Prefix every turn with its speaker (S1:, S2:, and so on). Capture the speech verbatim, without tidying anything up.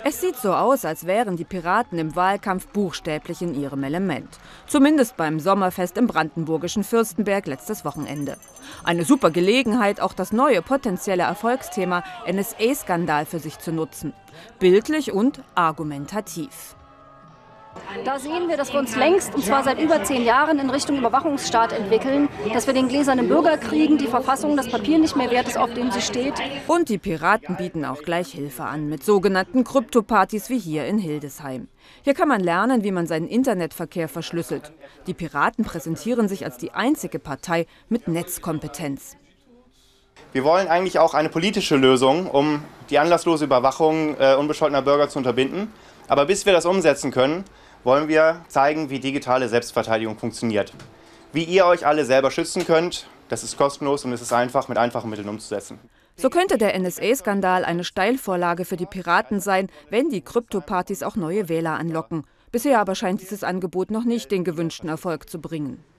S1: Es sieht so aus, als wären die Piraten im Wahlkampf buchstäblich in ihrem Element. Zumindest beim Sommerfest im brandenburgischen Fürstenberg letztes Wochenende. Eine super Gelegenheit, auch das neue potenzielle Erfolgsthema N S A-Skandal für sich zu nutzen. Bildlich und argumentativ.
S2: Da sehen wir, dass wir uns längst, und zwar seit über zehn Jahren, in Richtung Überwachungsstaat entwickeln, dass wir den gläsernen Bürger kriegen, die Verfassung das Papier nicht mehr wert ist, auf dem sie steht.
S1: Und die Piraten bieten auch gleich Hilfe an mit sogenannten Kryptopartys wie hier in Hildesheim. Hier kann man lernen, wie man seinen Internetverkehr verschlüsselt. Die Piraten präsentieren sich als die einzige Partei mit Netzkompetenz.
S3: Wir wollen eigentlich auch eine politische Lösung, um die anlasslose Überwachung äh, unbescholtener Bürger zu unterbinden. Aber bis wir das umsetzen können, wollen wir zeigen, wie digitale Selbstverteidigung funktioniert. Wie ihr euch alle selber schützen könnt, das ist kostenlos und es ist einfach mit einfachen Mitteln umzusetzen.
S1: So könnte der N S A-Skandal eine Steilvorlage für die Piraten sein, wenn die Kryptopartys auch neue Wähler anlocken. Bisher aber scheint dieses Angebot noch nicht den gewünschten Erfolg zu bringen.